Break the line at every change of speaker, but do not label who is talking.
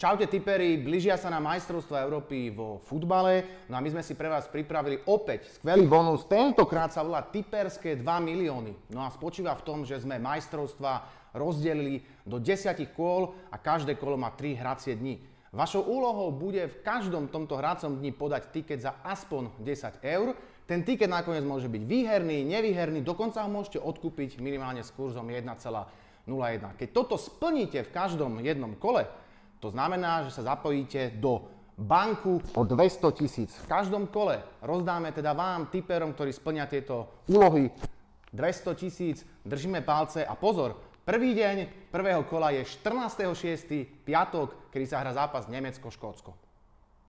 Čaute tiperi, blížia sa nám majstrovstvá Európy vo futbale, no a my sme si pre vás pripravili opäť skvelý bonus, tentokrát sa volá Tiperské 2 milióny. No a spočíva v tom, že sme majstrovstvá rozdelili do 10 kôl a každé kolo má 3 hracie dni. Vašou úlohou bude v každom tomto hracom dni podať tiket za aspoň 10 eur. Ten tiket nakoniec môže byť výherný, nevýherný, dokonca ho môžete odkúpiť minimálne s kurzom 1,01. Keď toto splníte v každom jednom kole, to znamená, že sa zapojíte do banku o 200 000. V každom kole rozdáme teda vám, tiperom, ktorí splnia tieto úlohy, 200 000, držíme palce a pozor, prvý deň prvého kola je 14.6. piatok, kedy sa hrá zápas Nemecko-Škótsko.